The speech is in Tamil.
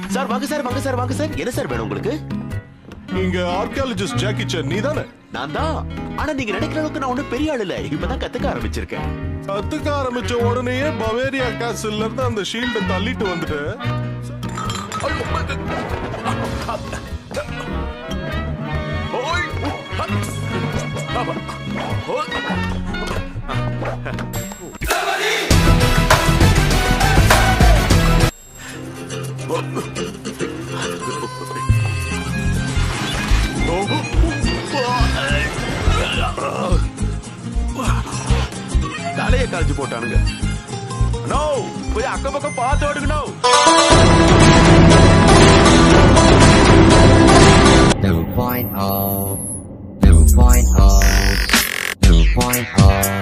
சார் வாங்க சார் வாங்க சார் வாங்க சார். என்ன சார் வேணும் உங்களுக்கு? இங்க ஆர்கியாலஜிஸ்ட் ஜாக்கி சான் நீதானே? நான் தான். ஆனா நீங்க நினைக்கிற அளவுக்கு நான் ஒன்னும் பெரிய ஆள் இல்ல. இப்பதான் கத்துக்க ஆரம்பிச்சிருக்கேன். கத்துக்க ஆரம்பிச்ச உடனேயே பவேரியா கேசல்ல இருந்து அந்த ஷீல்ட தள்ளிட்டு வந்துட்டு தலையை காய்ச்சி போட்டானுங்க. நோ போய் அக்கம் பக்கம் பார்த்து ஓடுங்கணும். 2.0 2.0 2.0